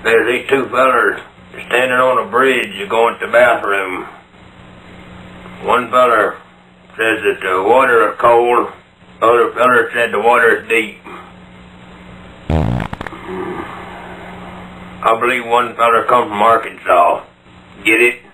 There's these two fellers standing on a bridge going to the bathroom. One feller says that the water is cold. Other feller said the water is deep. I believe one feller come from Arkansas. Get it?